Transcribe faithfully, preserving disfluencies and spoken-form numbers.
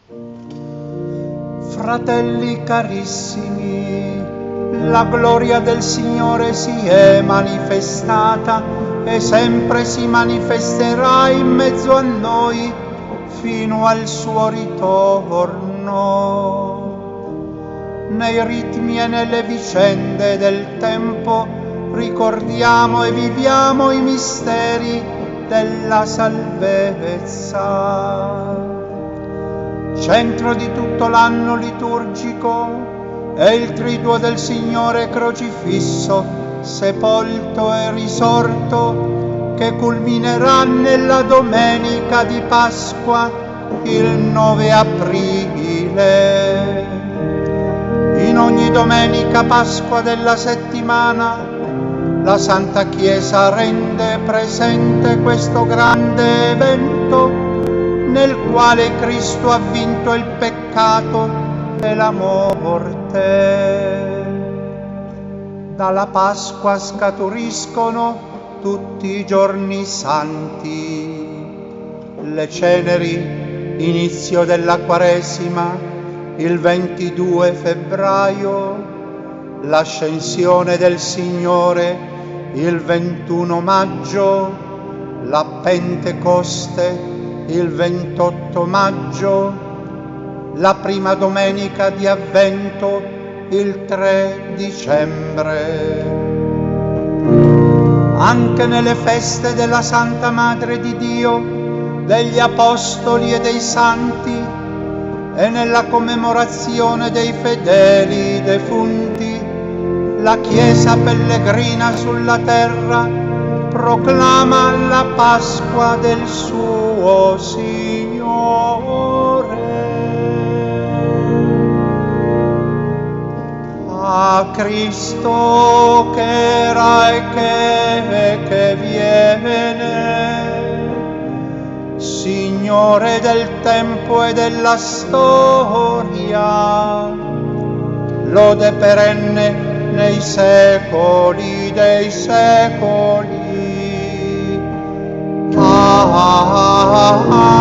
Fratelli carissimi, la gloria del Signore si è manifestata e sempre si manifesterà in mezzo a noi fino al suo ritorno. Nei ritmi e nelle vicende del tempo ricordiamo e viviamo i misteri della salvezza. Centro di tutto l'anno liturgico è il triduo del Signore crocifisso, sepolto e risorto, che culminerà nella domenica di Pasqua, il nove aprile. In ogni domenica Pasqua della settimana, la Santa Chiesa rende presente questo grande evento nel quale Cristo ha vinto il peccato e la morte. Dalla Pasqua scaturiscono tutti i giorni santi, le ceneri, inizio della Quaresima, il ventidue febbraio, l'ascensione del Signore, il ventuno maggio, la Pentecoste, il ventotto maggio, la prima domenica di Avvento, il tre dicembre. Anche nelle feste della Santa Madre di Dio, degli Apostoli e dei Santi, e nella commemorazione dei fedeli defunti, la Chiesa pellegrina sulla terra proclama la Pasqua del suo Signore. A Cristo che era e che, che viene, Signore del tempo e della storia, lode perenne nei secoli dei secoli. Ah, ah, ah, ah.